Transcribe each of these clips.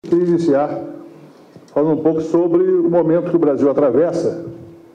Queria iniciar falando um pouco sobre o momento que o Brasil atravessa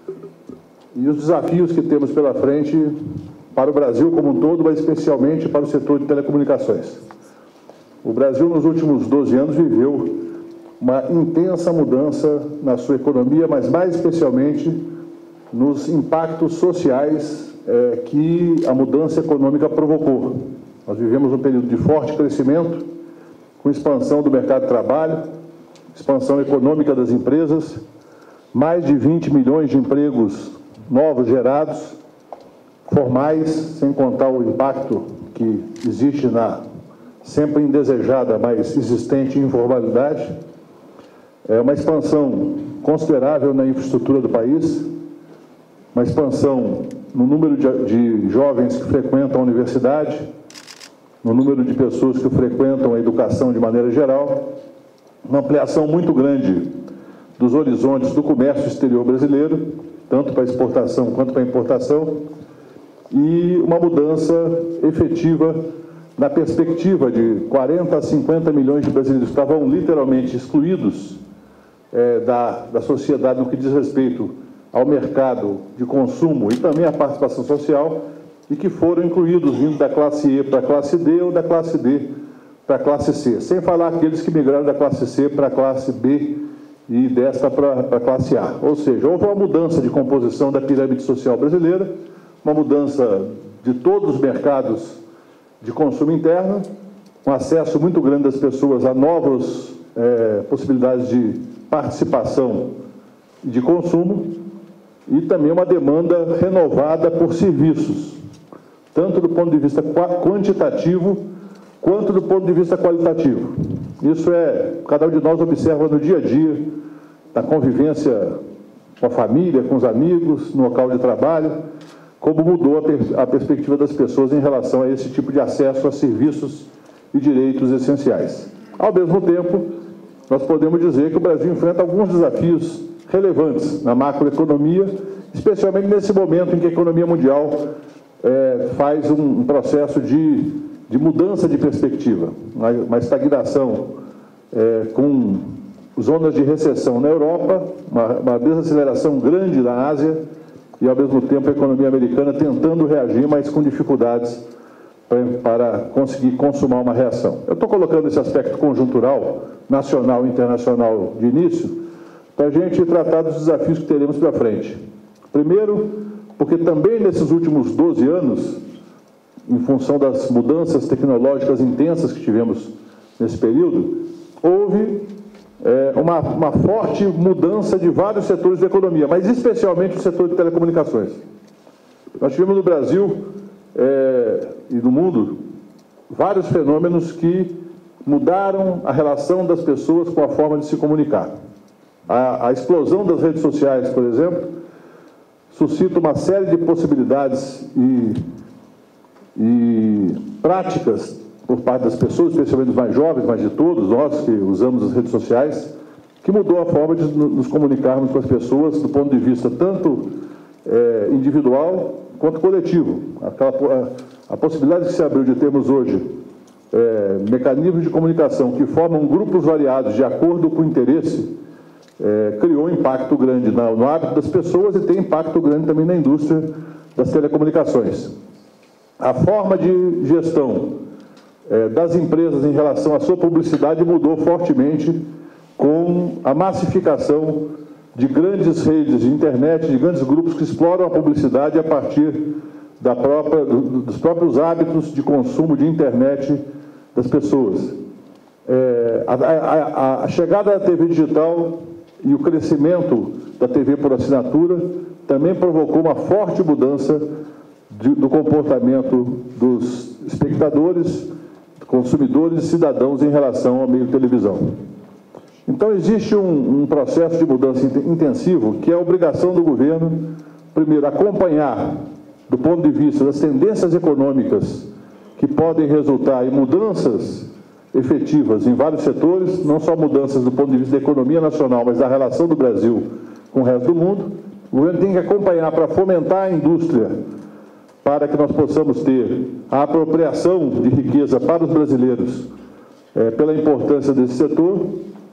e os desafios que temos pela frente para o Brasil como um todo, mas especialmente para o setor de telecomunicações. O Brasil, nos últimos 12 anos, viveu uma intensa mudança na sua economia, mas mais especialmente nos impactos sociais que a mudança econômica provocou. Nós vivemos um período de forte crescimento, com expansão do mercado de trabalho, expansão econômica das empresas, mais de 20 milhões de empregos novos gerados, formais, sem contar o impacto que existe na sempre indesejada, mas existente informalidade, uma expansão considerável na infraestrutura do país, uma expansão no número de jovens que frequentam a universidade, no número de pessoas que frequentam a educação de maneira geral, uma ampliação muito grande dos horizontes do comércio exterior brasileiro, tanto para exportação quanto para importação, e uma mudança efetiva na perspectiva de 40 a 50 milhões de brasileiros que estavam literalmente excluídos da sociedade no que diz respeito ao mercado de consumo e também à participação social, e que foram incluídos vindo da classe E para a classe D ou da classe D para a classe C, sem falar aqueles que migraram da classe C para a classe B e desta para a classe A. Ou seja, houve uma mudança de composição da pirâmide social brasileira, uma mudança de todos os mercados de consumo interno, um acesso muito grande das pessoas a novas possibilidades de participação e de consumo, e também uma demanda renovada por serviços, tanto do ponto de vista quantitativo quanto do ponto de vista qualitativo. Isso cada um de nós observa no dia a dia, na convivência com a família, com os amigos, no local de trabalho, como mudou a perspectiva das pessoas em relação a esse tipo de acesso a serviços e direitos essenciais. Ao mesmo tempo, nós podemos dizer que o Brasil enfrenta alguns desafios relevantes na macroeconomia, especialmente nesse momento em que a economia mundial faz um processo de mudança de perspectiva, uma estagnação com zonas de recessão na Europa, uma desaceleração grande na Ásia e, ao mesmo tempo, a economia americana tentando reagir, mas com dificuldades para conseguir consumar uma reação. Eu estou colocando esse aspecto conjuntural, nacional e internacional de início, para a gente tratar dos desafios que teremos pela frente. Primeiro, porque também nesses últimos 12 anos, em função das mudanças tecnológicas intensas que tivemos nesse período, houve uma forte mudança de vários setores da economia, mas especialmente o setor de telecomunicações. Nós tivemos no Brasil e no mundo vários fenômenos que mudaram a relação das pessoas com a forma de se comunicar. A explosão das redes sociais, por exemplo, suscita uma série de possibilidades e práticas por parte das pessoas, especialmente os mais jovens, mas de todos nós que usamos as redes sociais, que mudou a forma de nos comunicarmos com as pessoas do ponto de vista tanto individual quanto coletivo. A possibilidade que se abriu de termos hoje mecanismos de comunicação que formam grupos variados de acordo com o interesse, criou um impacto grande no hábito das pessoas e tem impacto grande também na indústria das telecomunicações. A forma de gestão das empresas em relação à sua publicidade mudou fortemente com a massificação de grandes redes de internet, de grandes grupos que exploram a publicidade a partir dos próprios hábitos de consumo de internet das pessoas. A chegada da TV digital e o crescimento da TV por assinatura também provocou uma forte mudança do comportamento dos espectadores, consumidores e cidadãos em relação ao meio de televisão. Então, existe um processo de mudança intensivo que é a obrigação do governo, primeiro, acompanhar, do ponto de vista das tendências econômicas que podem resultar em mudanças efetivas em vários setores, não só mudanças do ponto de vista da economia nacional, mas da relação do Brasil com o resto do mundo. O governo tem que acompanhar para fomentar a indústria, para que nós possamos ter a apropriação de riqueza para os brasileiros pela importância desse setor,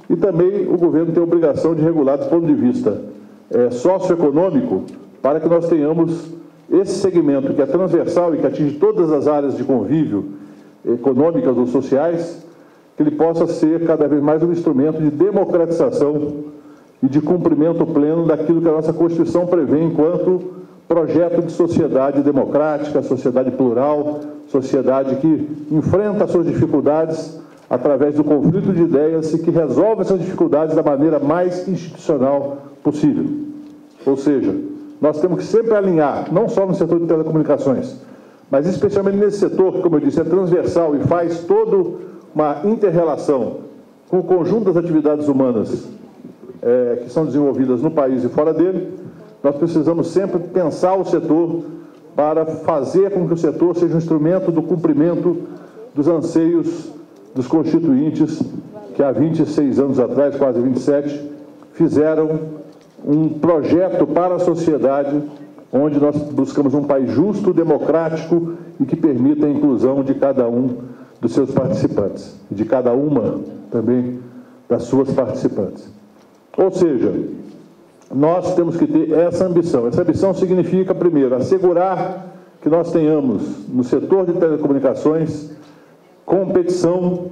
E também o governo tem a obrigação de regular do ponto de vista socioeconômico, para que nós tenhamos esse segmento que é transversal e que atinge todas as áreas de convívio econômicas ou sociais, que ele possa ser cada vez mais um instrumento de democratização e de cumprimento pleno daquilo que a nossa Constituição prevê enquanto projeto de sociedade democrática, sociedade plural, sociedade que enfrenta as suas dificuldades através do conflito de ideias e que resolve essas dificuldades da maneira mais institucional possível. Ou seja, nós temos que sempre alinhar, não só no setor de telecomunicações, mas especialmente nesse setor que, como eu disse, é transversal e faz toda uma inter-relação com o conjunto das atividades humanas que são desenvolvidas no país e fora dele. Nós precisamos sempre pensar o setor para fazer com que o setor seja um instrumento do cumprimento dos anseios dos constituintes que há 26 anos atrás, quase 27, fizeram um projeto para a sociedade onde nós buscamos um país justo, democrático e que permita a inclusão de cada um dos seus participantes, e de cada uma também das suas participantes. Ou seja, nós temos que ter essa ambição. Essa ambição significa, primeiro, assegurar que nós tenhamos no setor de telecomunicações competição,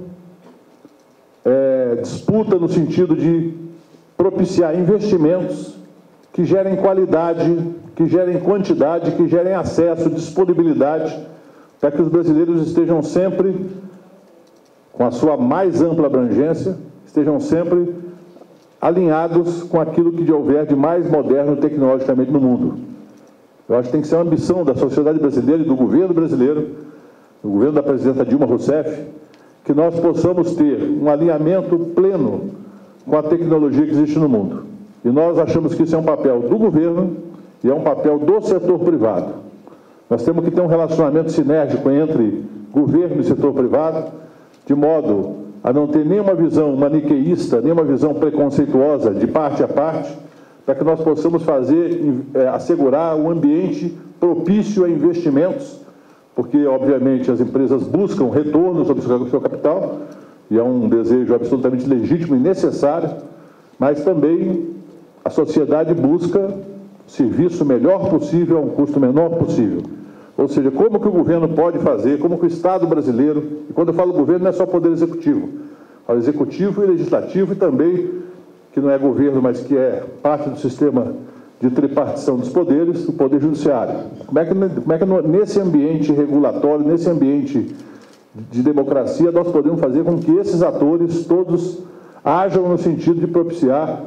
disputa no sentido de propiciar investimentos que gerem qualidade, que gerem quantidade, que gerem acesso, disponibilidade, para que os brasileiros estejam sempre, com a sua mais ampla abrangência, estejam sempre alinhados com aquilo que houver de mais moderno tecnologicamente no mundo. Eu acho que tem que ser uma ambição da sociedade brasileira e do governo brasileiro, do governo da presidenta Dilma Rousseff, que nós possamos ter um alinhamento pleno com a tecnologia que existe no mundo. E nós achamos que isso é um papel do governo e é um papel do setor privado. Nós temos que ter um relacionamento sinérgico entre governo e setor privado, de modo a não ter nenhuma visão maniqueísta, nenhuma visão preconceituosa de parte a parte, para que nós possamos assegurar um ambiente propício a investimentos, porque, obviamente, as empresas buscam retorno sobre o seu capital, e é um desejo absolutamente legítimo e necessário, mas também a sociedade busca o serviço melhor possível a um custo menor possível. Ou seja, como que o governo pode fazer, como que o Estado brasileiro, e quando eu falo governo não é só poder executivo, falo executivo e legislativo e também, que não é governo, mas que é parte do sistema de tripartição dos poderes, o poder judiciário. Como é que nesse ambiente regulatório, nesse ambiente de democracia, nós podemos fazer com que esses atores todos ajam no sentido de propiciar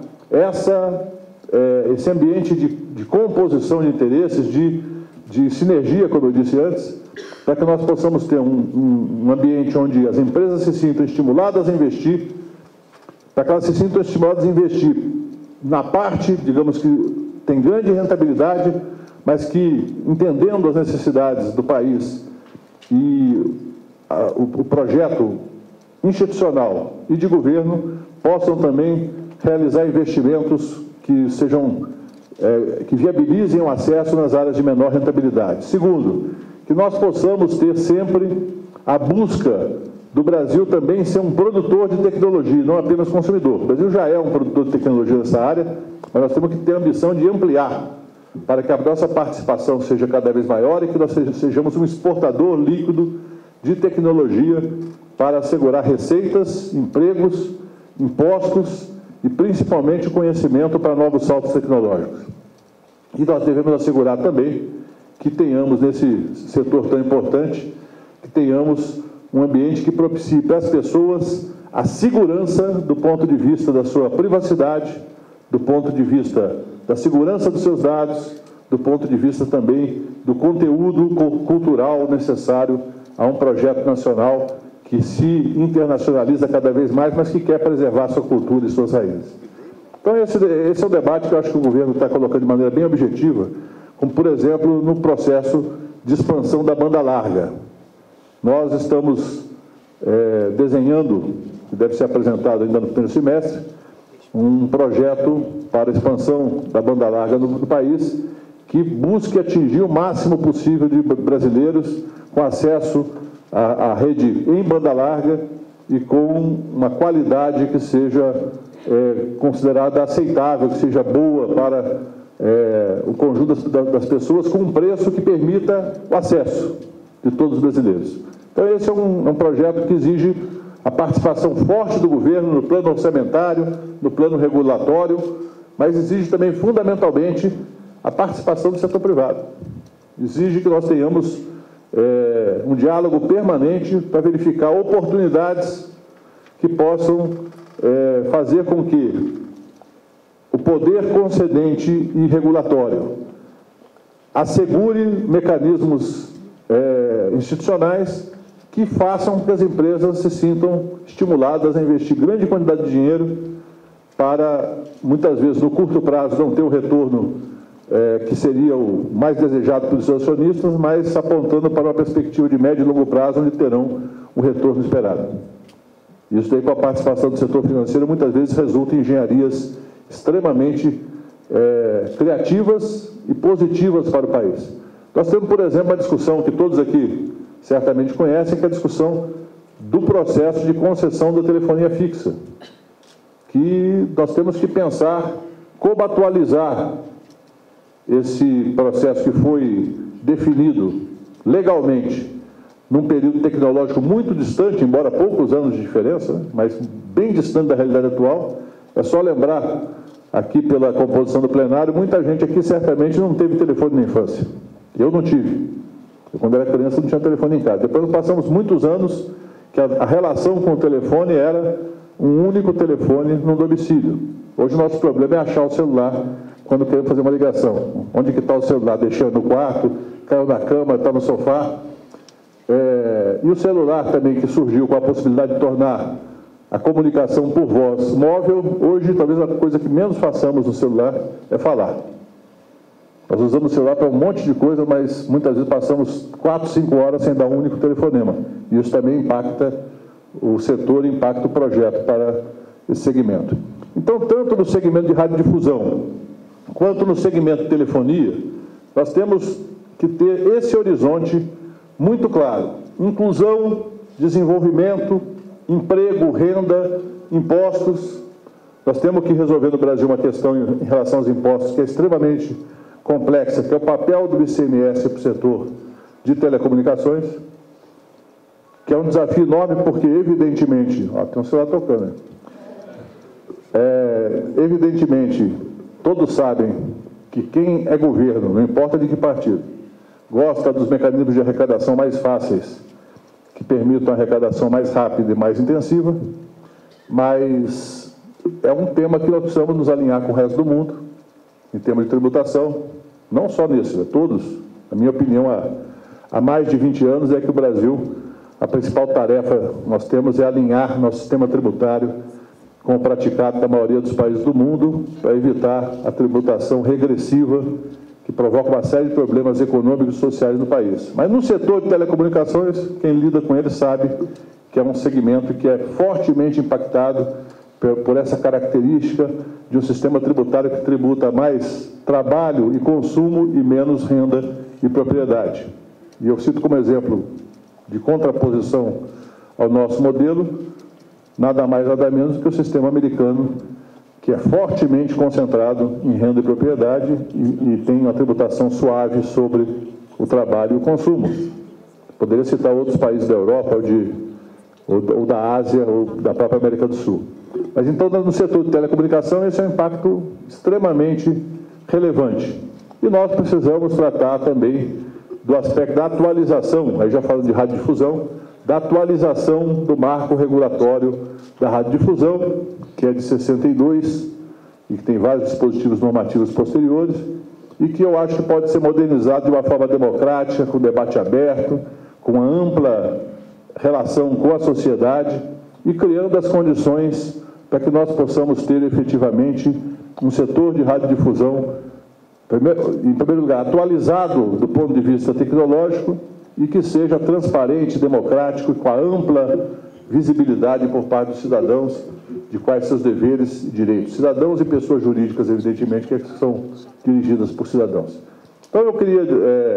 esse ambiente de composição de interesses, de sinergia, como eu disse antes, para que nós possamos ter um ambiente onde as empresas se sintam estimuladas a investir, para que elas se sintam estimuladas a investir na parte, digamos, que tem grande rentabilidade, mas que, entendendo as necessidades do país e o projeto institucional e de governo, possam também realizar investimentos que sejam que viabilizem o acesso nas áreas de menor rentabilidade. Segundo, que nós possamos ter sempre a busca do Brasil também ser um produtor de tecnologia, não apenas consumidor. O Brasil já é um produtor de tecnologia nessa área, mas nós temos que ter a ambição de ampliar para que a nossa participação seja cada vez maior e que nós sejamos um exportador líquido de tecnologia para assegurar receitas, empregos, impostos e principalmente conhecimento para novos saltos tecnológicos. E nós devemos assegurar também que tenhamos nesse setor tão importante, que tenhamos um ambiente que propicie para as pessoas a segurança do ponto de vista da sua privacidade, do ponto de vista da segurança dos seus dados, do ponto de vista também do conteúdo cultural necessário a um projeto nacional que se internacionaliza cada vez mais, mas que quer preservar sua cultura e suas raízes. Então, esse é o debate que eu acho que o governo está colocando de maneira bem objetiva, como, por exemplo, no processo de expansão da banda larga. Nós estamos desenhando, que deve ser apresentado ainda no primeiro semestre, um projeto para a expansão da banda larga no país, que busque atingir o máximo possível de brasileiros com acesso à rede em banda larga e com uma qualidade que seja considerada aceitável, que seja boa para o conjunto das pessoas, com um preço que permita o acesso de todos os brasileiros. Então, esse é um projeto que exige a participação forte do governo no plano orçamentário, no plano regulatório, mas exige também, fundamentalmente, a participação do setor privado. Exige que nós tenhamos um diálogo permanente para verificar oportunidades que possam fazer com que o poder concedente e regulatório assegure mecanismos institucionais que façam que as empresas se sintam estimuladas a investir grande quantidade de dinheiro para, muitas vezes, no curto prazo, não ter o retorno que seria o mais desejado pelos seus acionistas, mas apontando para uma perspectiva de médio e longo prazo, onde terão o retorno esperado. Isso daí, com a participação do setor financeiro, muitas vezes resulta em engenharias extremamente criativas e positivas para o país. Nós temos, por exemplo, uma discussão que todos aqui certamente conhecem, que é a discussão do processo de concessão da telefonia fixa, que nós temos que pensar como atualizar esse processo que foi definido legalmente num período tecnológico muito distante, embora poucos anos de diferença, mas bem distante da realidade atual. É só lembrar, aqui pela composição do plenário, muita gente aqui certamente não teve telefone na infância. Eu não tive. Eu, quando era criança, não tinha telefone em casa. Depois nós passamos muitos anos que a relação com o telefone era um único telefone no domicílio. Hoje o nosso problema é achar o celular quando queremos fazer uma ligação. Onde que está o celular? Deixando no quarto, caiu na cama, está no sofá. E o celular também, que surgiu com a possibilidade de tornar a comunicação por voz móvel. Hoje, talvez a coisa que menos façamos no celular é falar. Nós usamos o celular para um monte de coisa, mas muitas vezes passamos 4, 5 horas sem dar um único telefonema. E isso também impacta o setor, impacta o projeto para esse segmento. Então, tanto no segmento de radiodifusão, quanto no segmento de telefonia, nós temos que ter esse horizonte muito claro. Inclusão, desenvolvimento, emprego, renda, impostos. Nós temos que resolver no Brasil uma questão em relação aos impostos que é extremamente complexa, que é o papel do ICMS para o setor de telecomunicações, que é um desafio enorme, porque, evidentemente, tem um celular tocando, evidentemente, todos sabem que quem é governo, não importa de que partido, gosta dos mecanismos de arrecadação mais fáceis, que permitam a arrecadação mais rápida e mais intensiva, mas é um tema que nós precisamos nos alinhar com o resto do mundo, em termos de tributação, não só nesse, todos. A minha opinião, há mais de 20 anos, é que o Brasil, a principal tarefa que nós temos é alinhar nosso sistema tributário com o praticado da maioria dos países do mundo, para evitar a tributação regressiva, que provoca uma série de problemas econômicos e sociais no país. Mas no setor de telecomunicações, quem lida com ele sabe que é um segmento que é fortemente impactado por essa característica de um sistema tributário que tributa mais trabalho e consumo e menos renda e propriedade. E eu cito como exemplo de contraposição ao nosso modelo, nada mais, nada menos do que o sistema americano, que é fortemente concentrado em renda e propriedade e tem uma tributação suave sobre o trabalho e o consumo. Poderia citar outros países da Europa ou da Ásia ou da própria América do Sul. Mas então, no setor de telecomunicação, esse é um impacto extremamente relevante. E nós precisamos tratar também do aspecto da atualização, aí já falando de radiodifusão, da atualização do marco regulatório da radiodifusão, que é de 62 e que tem vários dispositivos normativos posteriores, e que eu acho que pode ser modernizado de uma forma democrática, com debate aberto, com uma ampla relação com a sociedade e criando as condições para que nós possamos ter efetivamente um setor de radiodifusão, em primeiro lugar, atualizado do ponto de vista tecnológico e que seja transparente, democrático e com a ampla visibilidade por parte dos cidadãos de quais seus deveres e direitos. Cidadãos e pessoas jurídicas, evidentemente, que são dirigidas por cidadãos. Então, eu queria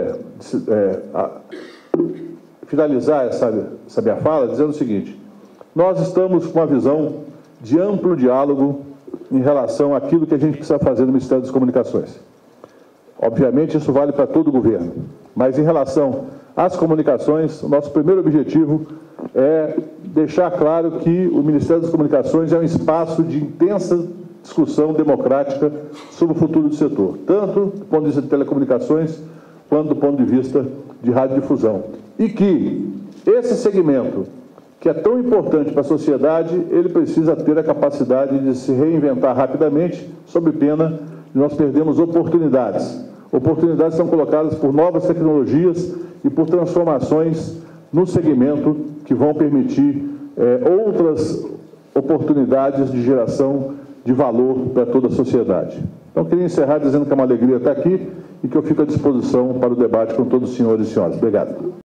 finalizar essa minha fala dizendo o seguinte: nós estamos com uma visão de amplo diálogo em relação àquilo que a gente precisa fazer no Ministério das Comunicações. Obviamente, isso vale para todo o governo, mas em relação às comunicações, o nosso primeiro objetivo é deixar claro que o Ministério das Comunicações é um espaço de intensa discussão democrática sobre o futuro do setor, tanto do ponto de vista de telecomunicações, quanto do ponto de vista de radiodifusão. E que esse segmento, que é tão importante para a sociedade, ele precisa ter a capacidade de se reinventar rapidamente, sob pena de nós perdermos oportunidades. Oportunidades são colocadas por novas tecnologias e por transformações no segmento que vão permitir outras oportunidades de geração de valor para toda a sociedade. Então, queria encerrar dizendo que é uma alegria estar aqui e que eu fico à disposição para o debate com todos os senhores e senhoras. Obrigado.